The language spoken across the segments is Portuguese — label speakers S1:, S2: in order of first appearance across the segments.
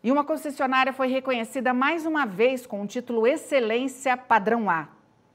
S1: E uma concessionária foi reconhecida mais uma vez com o título Excelência Padrão A.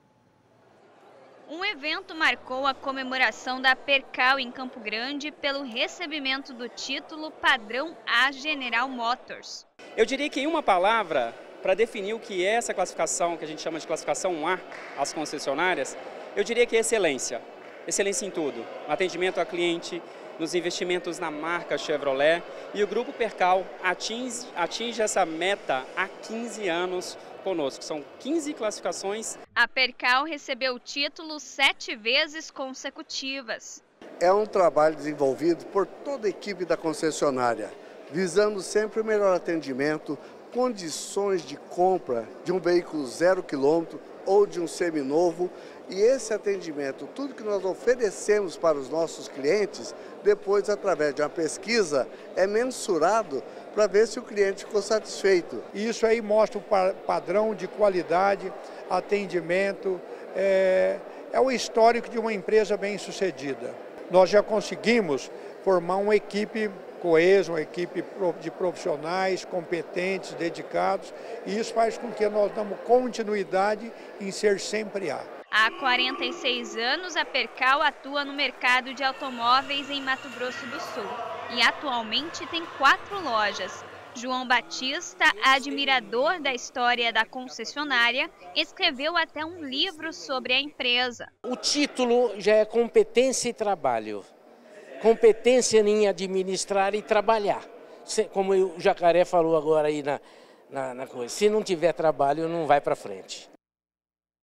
S2: Um evento marcou a comemoração da Percal em Campo Grande pelo recebimento do título Padrão A General Motors.
S3: Eu diria que em uma palavra, para definir o que é essa classificação, que a gente chama de classificação A, as concessionárias, eu diria que é excelência. Excelência em tudo, no atendimento ao cliente, nos investimentos na marca Chevrolet, e o Grupo Percal atinge essa meta há 15 anos conosco. São 15 classificações.
S2: A Percal recebeu o título 7 vezes consecutivas.
S4: É um trabalho desenvolvido por toda a equipe da concessionária, visando sempre o melhor atendimento, condições de compra de um veículo 0 km ou de um seminovo, e esse atendimento, tudo que nós oferecemos para os nossos clientes, depois, através de uma pesquisa, é mensurado para ver se o cliente ficou satisfeito.
S5: E isso aí mostra o padrão de qualidade, atendimento, é o histórico de uma empresa bem-sucedida. Nós já conseguimos formar uma equipe coesa, uma equipe de profissionais competentes, dedicados, e isso faz com que nós damos continuidade em ser sempre A.
S2: Há 46 anos, a Percal atua no mercado de automóveis em Mato Grosso do Sul e atualmente tem 4 lojas. João Batista, admirador da história da concessionária, escreveu até um livro sobre a empresa.
S6: O título já é competência e trabalho. Competência em administrar e trabalhar. Como o Jacaré falou agora aí na coisa, se não tiver trabalho, não vai para frente.